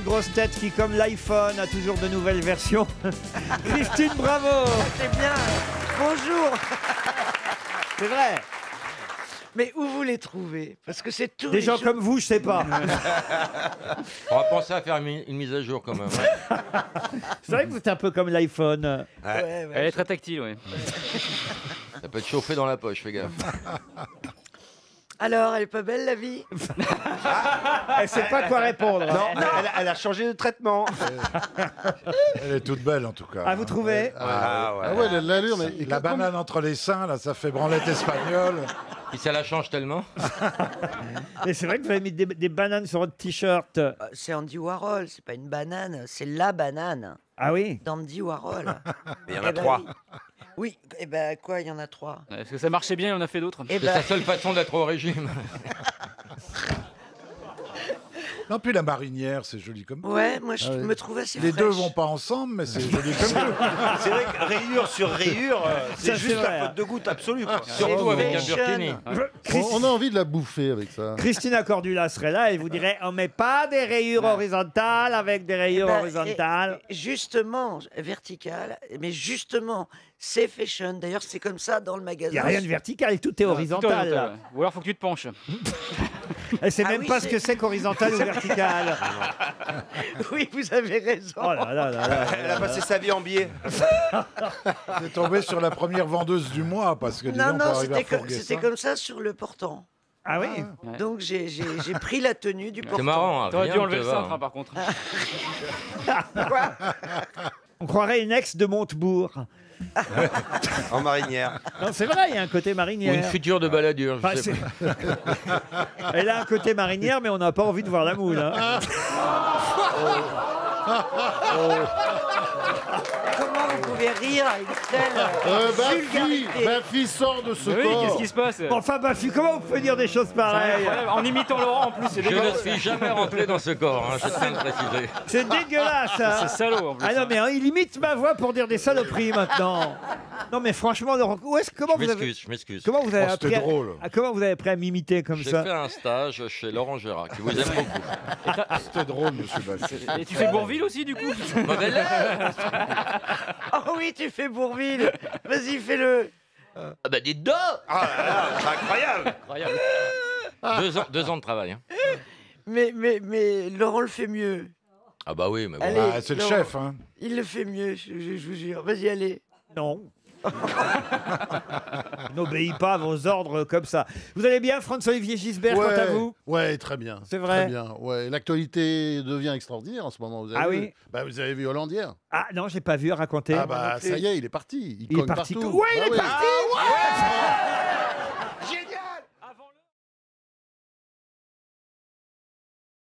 grosse tête qui, comme l'iPhone, a toujours de nouvelles versions. Christine Bravo. C'est bien. Bonjour. C'est vrai. Mais où vous les trouvez? Parce que c'est tout. Des gens comme vous, je sais pas. On va penser à faire une mise à jour quand même. C'est vrai que vous êtes un peu comme l'iPhone. Ouais, Elle est très tactile, oui. Ça peut être chauffé dans la poche, fais gaffe. Alors, elle est pas belle la vie? Elle sait pas quoi répondre. Non, elle a changé de traitement. Elle est toute belle en tout cas. Ah, vous trouvez? Ah ouais, l'allure, mais la banane entre les seins, là, ça fait branlette espagnole. Et ça la change tellement. Mais c'est vrai que vous avez mis des bananes sur votre t-shirt. C'est Andy Warhol, c'est pas une banane, c'est la banane. Ah oui? D'Andy Warhol. Mais il y en a trois. Oui, et ben quoi, il y en a 3. Est-ce que ça marchait bien et on a fait d'autres? Eh C'est sa seule façon d'être au régime. Non, puis la marinière, c'est joli comme tout. Ouais, moi je Ah oui. me trouve assez Les fraîche. deux vont pas ensemble, mais c'est joli comme tout. C'est vrai que rayure sur rayure, c'est Ça, juste c'est vrai. la faute de goutte absolue. quoi. Surtout avec un fashion. burkini. on a envie de la bouffer avec ça. Christina Cordula serait là et vous dirait on met pas des rayures horizontales avec des rayures Ben, horizontales. et justement, verticale, mais justement, c'est fashion. D'ailleurs, c'est comme ça dans le Il magasin. n'y a rien de vertical, tout est horizontal. là. Ou alors faut que tu te penches. Elle sait Ah même oui, pas ce que c'est qu'horizontal ou vertical. Oui, vous avez raison. Oh là là là là. Elle a passé sa vie en biais. T'es tombé sur la première vendeuse du mois, parce que dis Non, donc, pour non, arriver à c'était fourguer c'était ça. comme ça sur le portant. Ah oui? Donc j'ai pris la tenue du portant. C'est marrant, hein, T'aurais dû rien enlever ne le te va, cintre, hein, hein. par contre. On croirait une ex de Montebourg. En marinière. Non, c'est vrai, il y a un côté Ou une marinière. future de baladure, Enfin, je sais c'est- Elle a un côté marinière, mais on n'a pas envie de voir la moule. hein. Comment vous pouvez rire avec telle vulgarité? Ma fille sort de ce Mais oui, corps. qu'est-ce qui se passe? Enfin, Baffy, comment vous pouvez dire des choses C'est pareilles? incroyable. En imitant Laurent en plus, c'est pas. Je ne dégueulasse. suis jamais rentré dans ce corps, hein, je tiens à le préciser. C'est dégueulasse. hein. C'est salaud en plus. Ah non, mais hein, il imite ma voix pour dire des saloperies maintenant. Non, mais franchement, Laurent, comment Je vous avez... m'excuse, je m'excuse. Comment vous avez Oh, appris c'était drôle. comment vous avez appris à m'imiter comme J'ai ça? fait un stage chez Laurent Gérard, qui vous aime beaucoup. C'était drôle, monsieur Baffi. Et tu fais Bourville aussi du coup? Modèle. Oh oui, tu fais Bourville. Vas-y, fais-le. Ah bah dites donc. Ah là là, c'est incroyable. Incroyable. 2 ans de travail. Hein. Mais Laurent le fait mieux. Ah bah oui, mais bon. Allez. Ah, c'est le Non. chef, hein. Il le fait mieux, je vous jure. Vas-y, allez. Non. N'obéis pas à vos ordres comme ça. Vous allez bien, François-Olivier Gisbert, quant à vous? Ouais, très bien. C'est vrai? Très bien. Ouais, l'actualité devient extraordinaire en ce moment. Vous avez Ah vu oui? Bah, vous avez vu Hollande hier? Ah non, j'ai pas vu, raconter. Ah bah ça y est, il est parti. Il est cogne parti. partout. Ouais, il Bah est oui. parti.